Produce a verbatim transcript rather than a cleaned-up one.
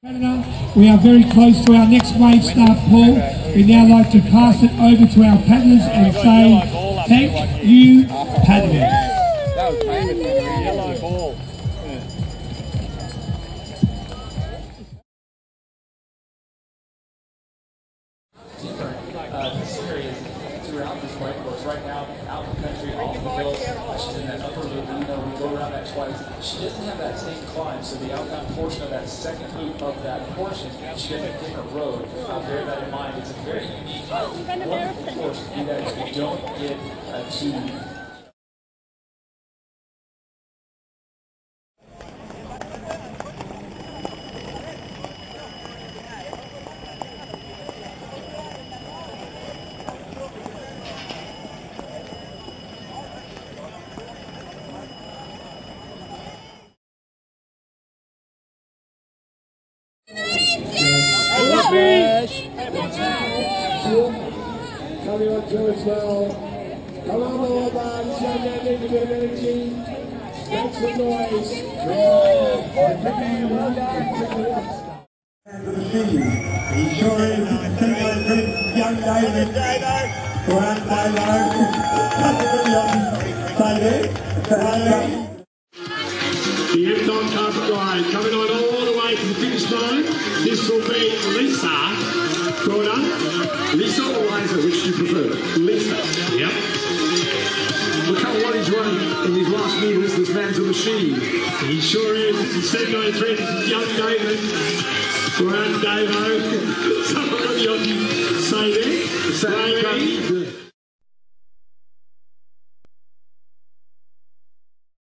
We are very close to our next wave start, Paul. We'd now like to pass it over to our paddlers and say thank you, paddlers. That was famous, a yellow ball. Uh, series throughout this bike course. Right now, out in the country, off the hills, uh, she's in that upper loop. You know, we go around that twice. She doesn't have that same climb, so the outbound portion of that second loop of that portion, she has a different road. Uh, bear that in mind. It's a very unique, wonderful course to do that if you don't get uh, to. Coming on to as well. Come on, more bands, young men need a bit of energy. Make some noise. He sure is a young David. Grand David. The Epton Cup guy coming on all the way to the finish line. This will be Lisa. Gordon. Lisa or Liza, which do you prefer? Lisa. Yep. Look how what he's run in these last meters. This man's a machine. He sure is. This is seven ninety-three. This is young David. Grand Davo. Someone got the say there. Say